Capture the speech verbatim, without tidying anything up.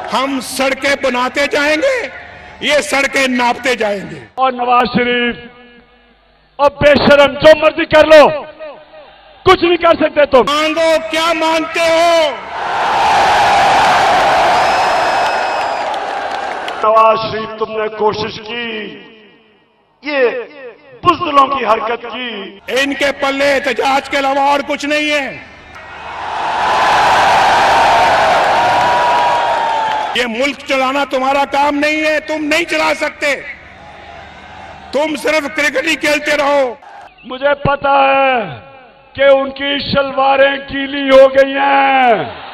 हम सड़कें बनाते जाएंगे, ये सड़कें नापते जाएंगे। और नवाज शरीफ और बेशरम जो मर्जी कर लो, कुछ नहीं कर सकते तुम। मांगो, क्या मांगते हो? नवाज शरीफ, तुमने कोशिश की, ये बुज़दिलों की हरकत की। इनके पल्ले एहतजाज के अलावा और कुछ नहीं है। ये मुल्क चलाना तुम्हारा काम नहीं है, तुम नहीं चला सकते। तुम सिर्फ क्रिकेट ही खेलते रहो। मुझे पता है कि उनकी शलवारें गीली हो गई हैं।